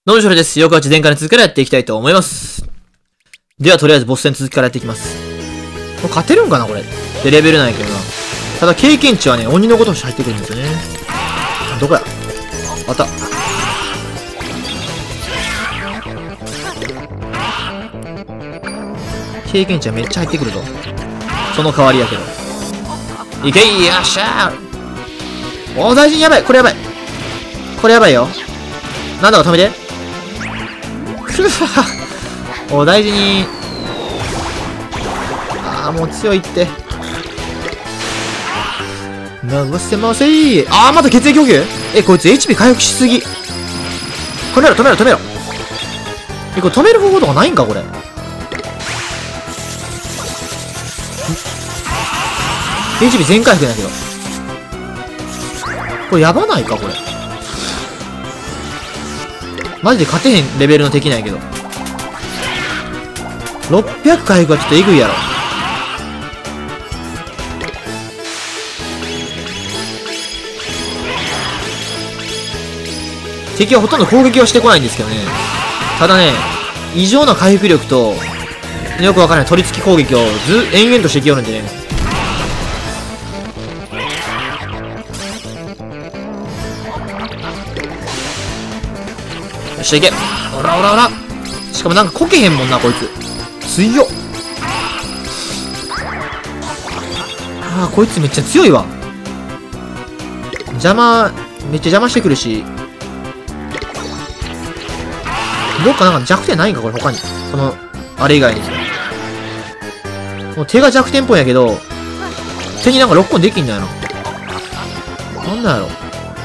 どうも、ショレです。よくは前回の続きからやっていきたいと思います。では、とりあえずボス戦続きからやっていきます。これ勝てるんかなこれ。で、レベルないけどな。ただ、経験値はね、鬼のごとし入ってくるんですよね。どこやあった。経験値はめっちゃ入ってくるぞ。その代わりやけど。いけいよっしゃー。おー、大臣やばい。これやばい。これやばいよ。なんだか止めて。お大事に。ああ、もう強いって。流せません。ああ、また血液補給。こいつ HP 回復しすぎ。止めろ。これ止める方法とかないんかこれ。HP 全回復だけど。これやばないかこれ。マジで勝てへんレベルの敵なんやけど。600回復はちょっとエグいやろ。敵はほとんど攻撃はしてこないんですけどね。ただね、異常な回復力と、よくわからない取り付き攻撃を延々としてきよるんでね。よっしゃいけ。おら。しかもなんかこけへんもんな、こいつ。強っ。ああ、こいつめっちゃ強いわ。めっちゃ邪魔してくるし。どっかなんか弱点ないんかこれ他に。この、あれ以外に。もう手が弱点っぽいんやけど、手になんかロックオンできんのやな。なんなんやろ。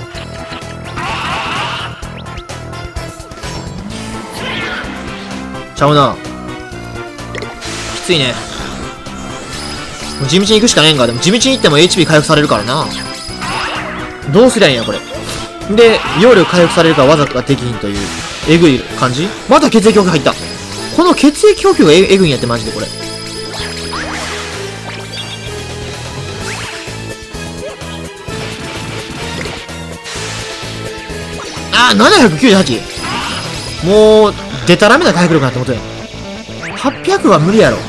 ちゃうな。きついね。もう地道に行くしかねえんか。でも地道に行っても HP 回復されるからな。どうすりゃいいんや、これ。で、容量回復されるから技ができひんという、えぐい感じ。また血液補給入った。この血液補給がえぐいんやって、マジでこれ。あー、798。もう、デタラメな回復力なってことや。800は無理やろ。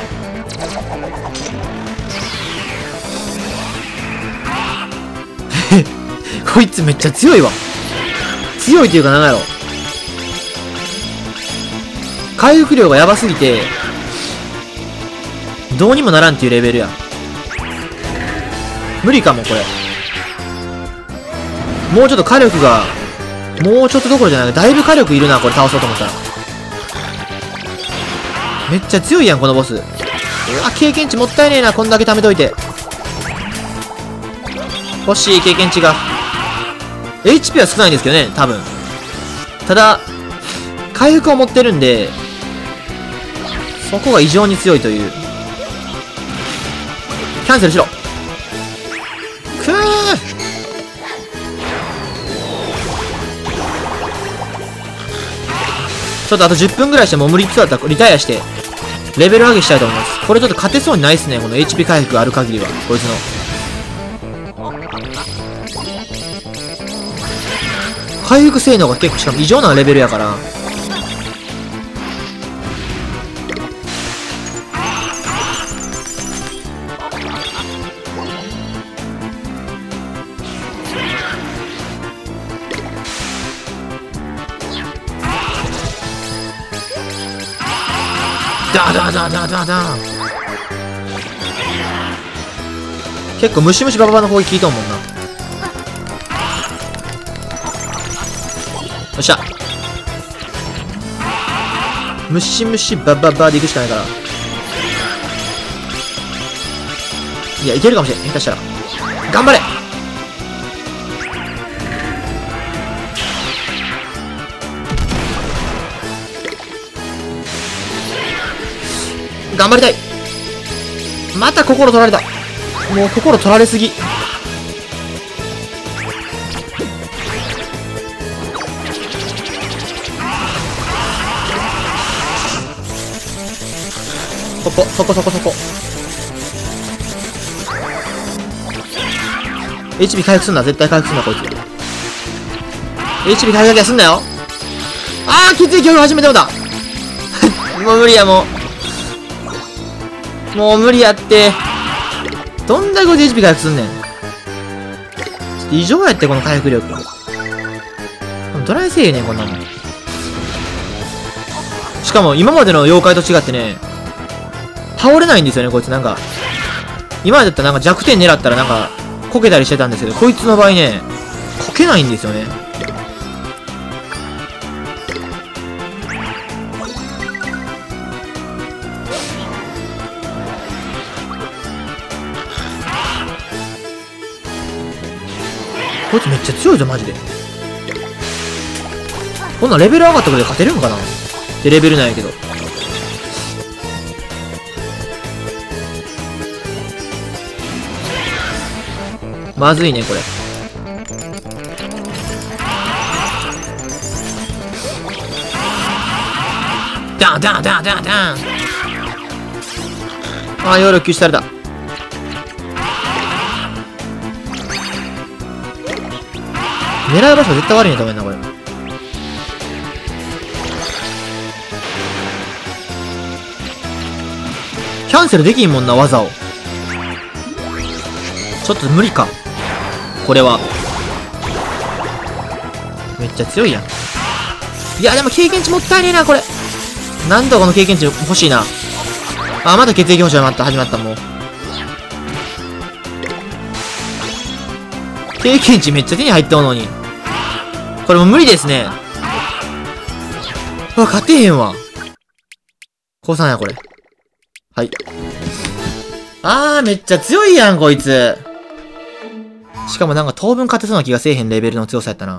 こいつめっちゃ強いわ。強いっていうかなんやろ。回復量がやばすぎて、どうにもならんっていうレベルや。無理かも、これ。もうちょっと火力が、もうちょっとどころじゃない。だいぶ火力いるな、これ倒そうと思ったら。めっちゃ強いやん、このボス。うわ、経験値もったいねえな、こんだけ貯めといて。欲しい、経験値が。HP は少ないんですけどね、多分。ただ、回復を持ってるんで、そこが異常に強いという。キャンセルしろ。くー。ちょっとあと10分ぐらいしてもう無理そうだったらリタイアして、レベル上げしたいと思います。これちょっと勝てそうにないっすね、この HP 回復がある限りは。こいつの。回復性能が結構しかも異常なレベルやから。だ結構ムシムシバババの攻撃効いとんもんな。よっしゃ。ムシムシバババでいくしかないから。いや、いけるかもしれん。下手したら。頑張れ。頑張りたい。また心取られた。もう心取られすぎ。そこ。HP 回復すんな。絶対回復すんな、こいつ。HP 回復だけはすんなよ。 あー、血液を始めてもだもう無理や、もう無理やって。どんだけ HP 回復すんねん。ちょっと異常やって、この回復力。どないせえへんねん、こんなもん。しかも、今までの妖怪と違ってね、倒れないんですよね、こいつ。なんか、今までだったらなんか弱点狙ったらなんか、こけたりしてたんですけど、こいつの場合ね、こけないんですよね。こいつめっちゃ強いぞ、マジで。こんなんレベル上がったことで勝てるんかなってレベルなんやけど。まずいね、これ。ダンダンダンダンダン。ああ、容量吸収された。狙う場所絶対悪いね、と思うな、これ。キャンセルできんもんな、技を。ちょっと無理か。これは。めっちゃ強いやん。いや、でも経験値もったいねえな、これ。なんとこの経験値欲しいな。あ、まだ血液補助始まった、もう。経験値めっちゃ手に入ったのに。これもう無理ですね。うわ、勝てへんわ。降参や、これ。はい。あー、めっちゃ強いやん、こいつ。しかもなんか当分勝てそうな気がせえへんレベルの強さやったな。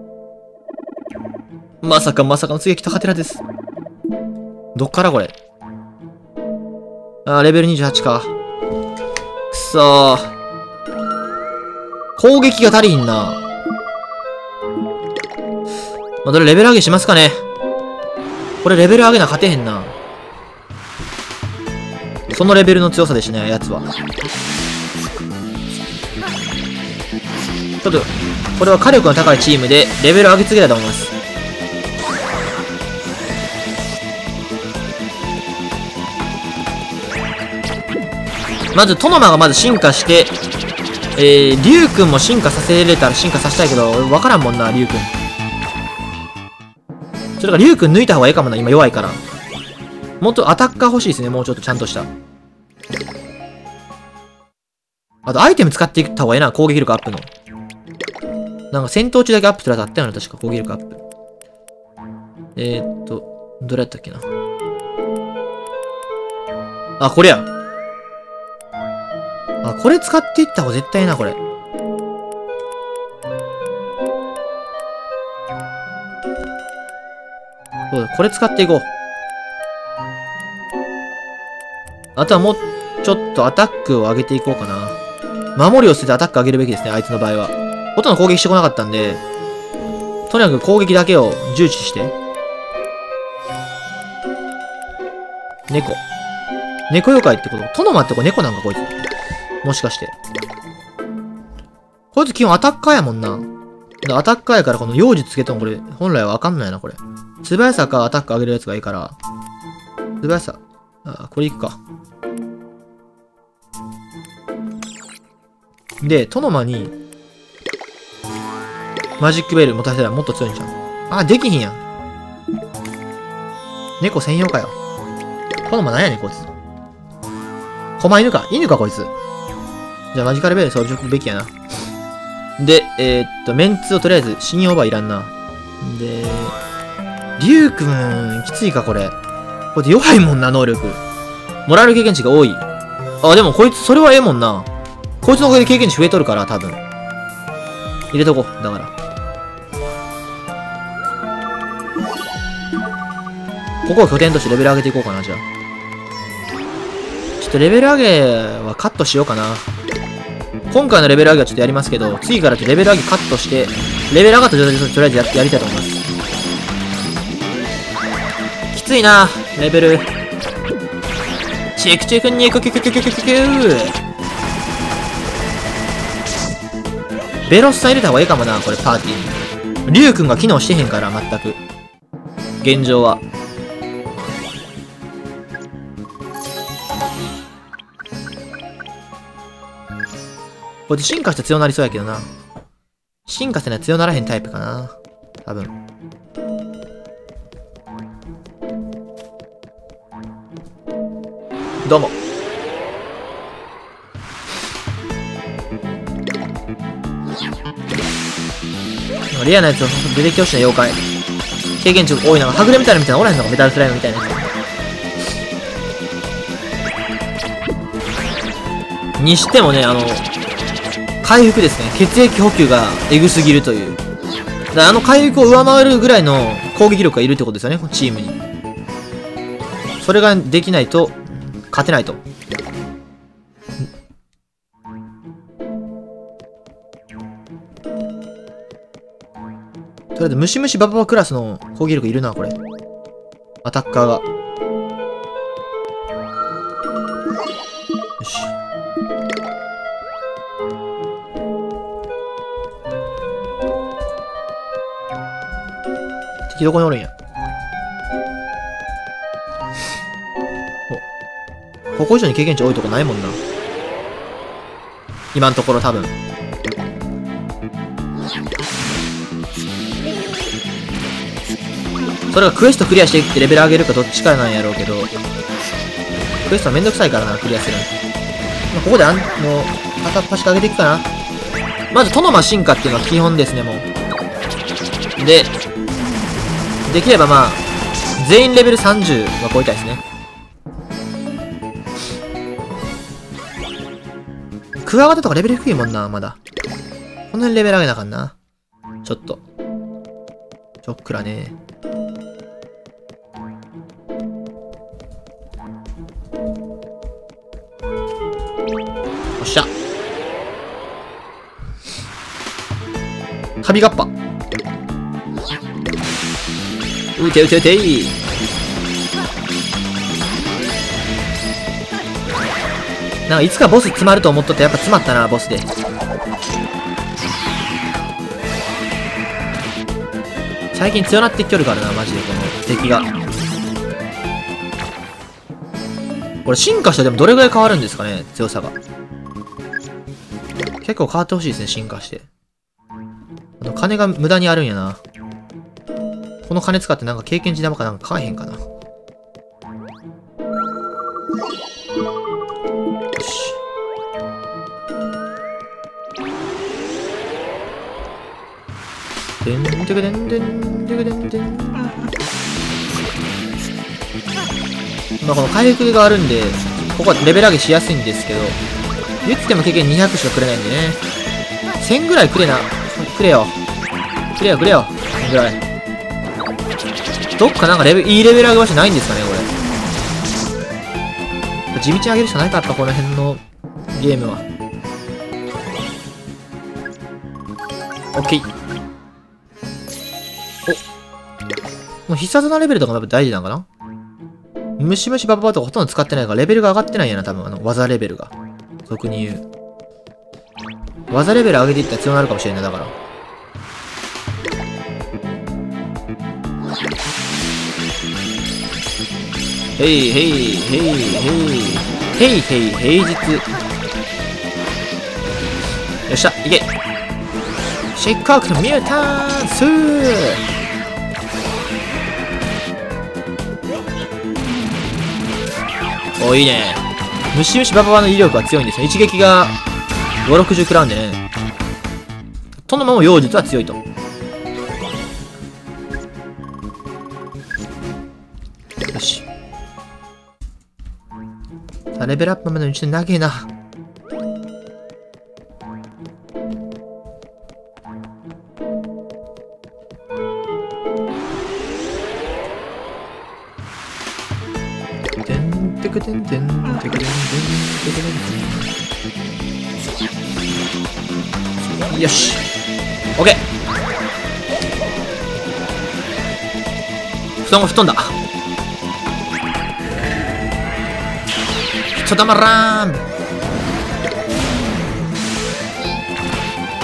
まさかの追撃とハテナです。どっからこれ。あー、レベル28か。くそー。攻撃が足りひんな。まあ、どれレベル上げしますかね。これレベル上げな勝てへんな。そのレベルの強さでしね、やつは。ちょっと、これは火力の高いチームでレベル上げ続けたいと思います。まず、トノマがまず進化して、リュウ君も進化させれたら進化させたいけど、わからんもんな、リュウ君。それからリュウ君抜いた方がいいかもな、今弱いから。もっとアタッカー欲しいですね、もうちょっとちゃんとした。あとアイテム使っていった方がいいな、攻撃力アップの。なんか戦闘中だけアップってあったよな、確か攻撃力アップ。どれやったっけな。あ、これや。あ、これ使っていった方が絶対いいな、これ。そうだ、これ使っていこう。あとはもうちょっとアタックを上げていこうかな。守りを捨ててアタック上げるべきですね、あいつの場合は。ほとんど攻撃してこなかったんで、とにかく攻撃だけを重視して。猫。猫妖怪ってこと？トノマってこれ猫なんかこいつ。もしかして。こいつ基本アタッカーやもんな。アタッカーやからこの妖術つけてもこれ、本来はわかんないな、これ。素早さかアタック上げるやつがいいから。素早さ。あ、これいくか。で、トノマに、マジックベル持たせたらもっと強いんじゃん。あ、できひんやん。猫専用かよ。トノマなんやねん、こいつ。狛犬か。犬か、こいつ。じゃあ、マジカルベル装着べきやな。で、メンツをとりあえず、信用はいらんな。で、リュウくん、きついか、これ。これ弱いもんな、能力。モラル経験値が多い。あ、でもこいつ、それはええもんな。こいつのおかげで経験値増えとるから、多分。入れとこう。だから。ここを拠点としてレベル上げていこうかな、じゃあ。ちょっとレベル上げはカットしようかな。今回のレベル上げはちょっとやりますけど、次からレベル上げカットして、レベル上がった状態でとりあえずやりたいと思います。きついな、レベル。チェクチェクにクキュキュキュキュキュキュベロスさん入れた方がいいかもな、これパーティーに。リュウ君が機能してへんから、全く。 現状は。こいつ進化して強なりそうやけどな。進化せな強ならへんタイプかな。多分。どうも。レアなやつを出てきてほしいな、妖怪。経験値多いな。はぐれみたいなおらへんのか、メタルスライムみたいなやつ。にしてもね、回復ですね。血液補給がエグすぎるという。だから回復を上回るぐらいの攻撃力がいるってことですよね、チームに。それができないと、勝てないと。とりあえず、ムシムシバババクラスの攻撃力いるな、これ。アタッカーが。よし。敵どこにおるんや。お。ここ以上に経験値多いとこないもんな。今のところ多分。それがクエストクリアしていってレベル上げるかどっちかなんやろうけど、クエストはめんどくさいからな、クリアするの。ここでもう、片っ端か上げていくかな。まず、トノマ進化っていうのは基本ですね、もう。で、できればまあ、全員レベル30は超えたいですね。クワガタとかレベル低いもんな、まだ。この辺レベル上げなあかんな。ちょっと。ちょっくらね。よっしゃ。カビガッパ。撃て撃て撃てい。なんかいつかボス詰まると思っとってやっぱ詰まったな、ボスで。最近強なってきよるからな、マジでこの敵が。これ進化してでもどれぐらい変わるんですかね、強さが。結構変わってほしいですね、進化して。金が無駄にあるんやな。この金使ってなんか経験値玉かなんか買えへんかな。よし。でんでくでんでんでくでんでん。まあこの回復があるんで、ここはレベル上げしやすいんですけど、言っても経験200しかくれないんでね。1000ぐらいくれな。くれよ。くれよくれよ。1000ぐらい。どっかなんかいいレベル上げ場所ないんですかね、これ。地道に上げるしかないかった、この辺のゲームは。オッケー。お。もう必殺なレベルとかも大事なのかな。ムシムシバババとかほとんど使ってないから、レベルが上がってないんやな、多分技レベルが。俗に言う。技レベル上げていったら強くなるかもしれんない、だから。へいへいへいへいへいへい平日。よっしゃ、いけ。シェイクアウトミュータンスー。お、いいね。ムシムシバババの威力は強いんですよ。一撃が5、60食らうんでね。トノマも妖術は強いと。よし。さあ、レベルアップまでの道で長えな。てんてくてんてんてくてんてんてくてんてん。よし。オッケー。布団が吹っ飛んだ。ちょたまらーん。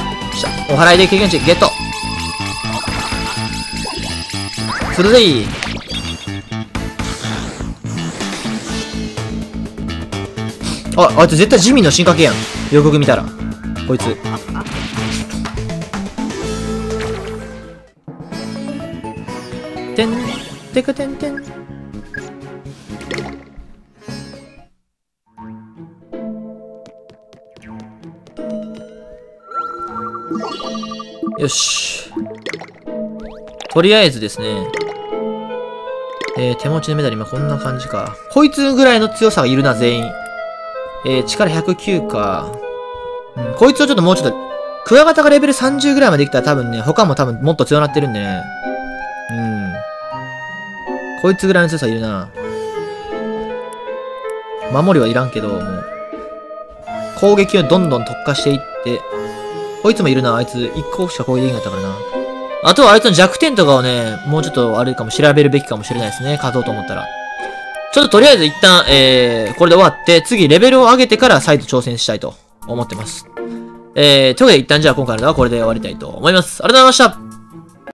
お祓いで経験値ゲットするぜい。 あいつ絶対ジミーの進化系やん。よくよく見たら。こいつ。てん、てくてんてん。よし。とりあえずですね。手持ちのメダル今こんな感じか。こいつぐらいの強さがいるな、全員。力109か。うん、こいつをちょっともうちょっと、クワガタがレベル30ぐらいまでできたら多分ね、他も多分もっと強くなってるんでね。うん。こいつぐらいの強さいるな。守りはいらんけど、もう。攻撃をどんどん特化していって、こいつもいるな、あいつ。1個しか攻撃できなかったからな。あとはあいつの弱点とかをね、もうちょっとあれかも調べるべきかもしれないですね。勝とうと思ったら。ちょっととりあえず一旦、これで終わって、次レベルを上げてから再度挑戦したいと思ってます。ということで一旦じゃあ今回の動画はこれで終わりたいと思います。ありがとうございました。